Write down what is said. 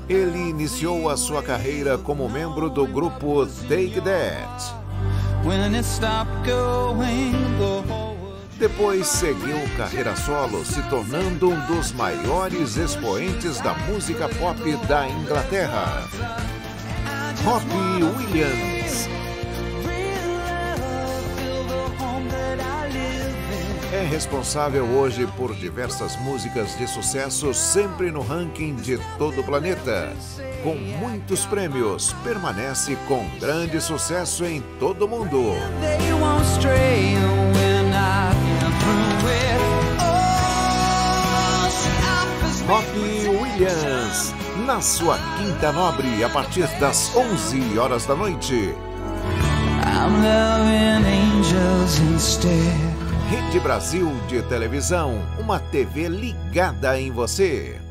Ele iniciou a sua carreira como membro do grupo Take That. Depois seguiu carreira solo, se tornando um dos maiores expoentes da música pop da Inglaterra. Robbie Williams é responsável hoje por diversas músicas de sucesso, sempre no ranking de todo o planeta. Com muitos prêmios, permanece com grande sucesso em todo o mundo. Robbie Williams, na sua Quinta Nobre, a partir das 11 horas da noite. Rede Brasil de Televisão, uma TV ligada em você.